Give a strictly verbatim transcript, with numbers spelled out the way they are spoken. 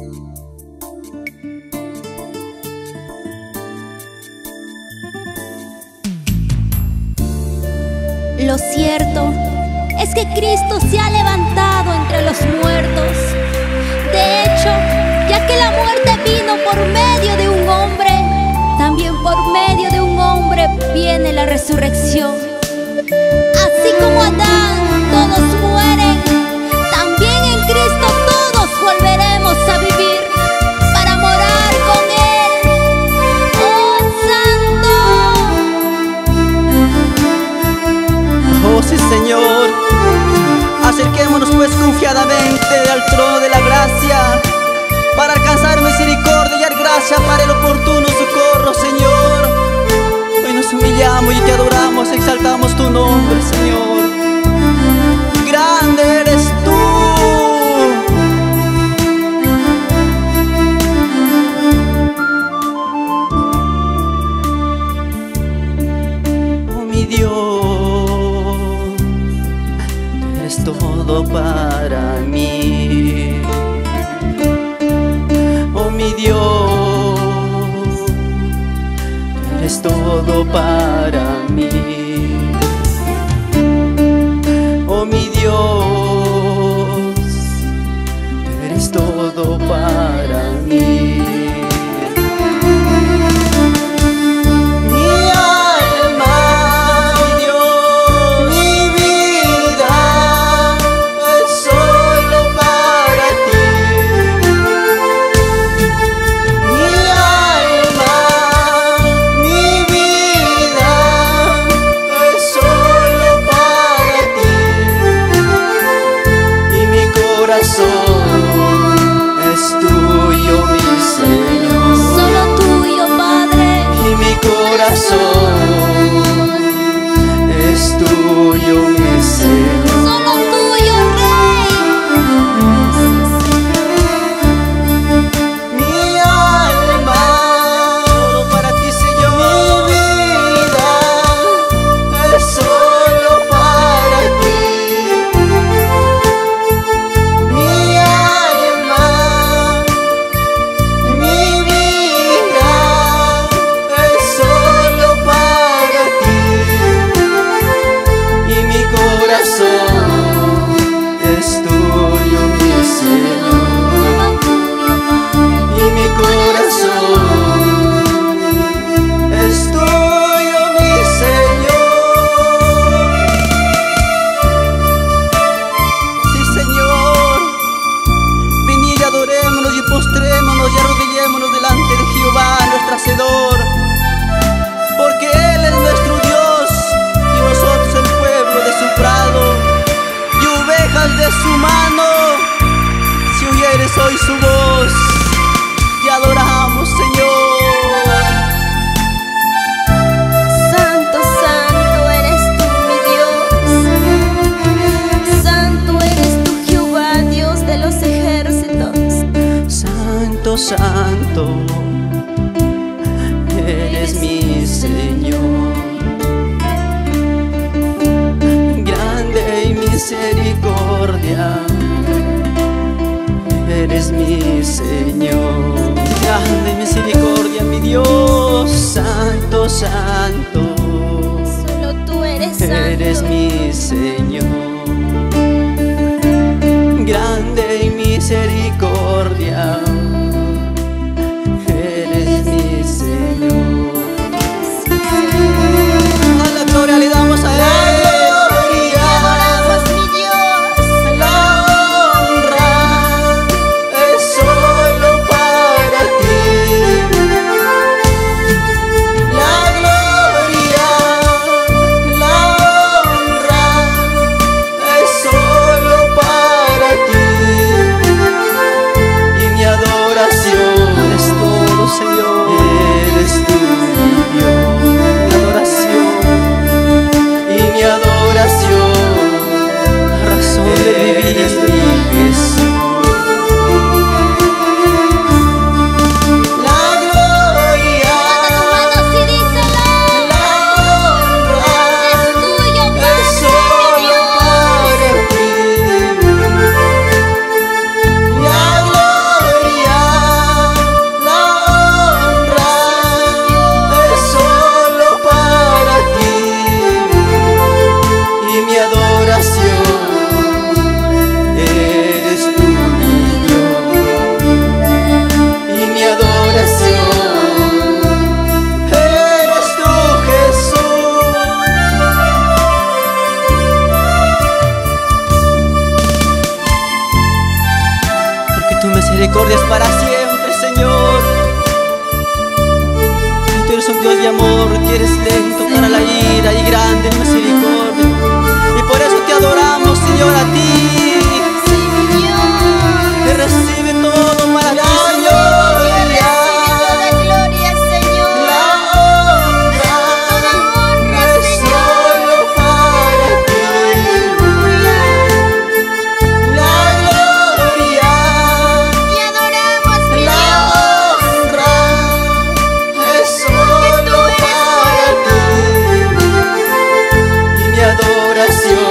Lo cierto es que Cristo se ha levantado entre los muertos. De hecho, ya que la muerte vino por medio de un hombre, también por medio de un hombre viene la resurrección. Así como Adán todos mueren, también en Cristo todos volveremos a vivir para morar con Él. ¡Oh, Santo! Oh, sí, Señor. Acerquémonos pues confiadamente al trono de la gracia para alcanzar misericordia y dar gracia para el oportuno socorro, Señor. Hoy nos humillamos y te adoramos, exaltamos tu nombre, Señor. Grande eres tú. Oh, mi Dios, tú eres todo para mí. Oh, mi Dios, tú eres todo para mí. Oh, mi Dios, tú eres todo para mí. Mi alma, mi Dios, mi vida es solo para ti. Mi alma, mi vida es solo para ti. Y mi corazón es tuyo, mi Señor. Solo tuyo, Padre. Y mi corazón es tuyo, mi Señor. Solo tuyo, Rey. Mi alma, todo para ti, Señor. Mi vida es solo para ti. Mi alma, mi vida es solo para ti. Y mi corazón es tuyo, mi Señor. Y mi corazón es tuyo, mi Señor. Sí, Señor. Venid y adorémonos y postrémonos y arrodillémonos delante de Jehová, nuestro Hacedor, porque Él es nuestro Dios y nosotros el pueblo de su prado y ovejas de su mano. Si oyeres hoy su voz, te adoramos, Señor. Santo, santo eres tú, mi Dios. Santo eres tú, Jehová, Dios de los ejércitos. Santo, santo, eres mi Señor. Grande y misericordia, eres mi Señor. Grande misericordia, mi Dios. Santo, santo, Solo tú eres santo. eres mi Señor. Grande y misericordia, eres mi Señor. A la gloria le damos a Él. Te adoramos, mi Dios. La honra es solo para ti. La gloria, la honra es solo para ti. misericordia es para siempre, Señor. Y tú eres un Dios de amor, que eres lento para la ira y grande en misericordia. Y por eso te adoramos, Señor, a ti. Que recibe todo para ti, Señor. Adoración.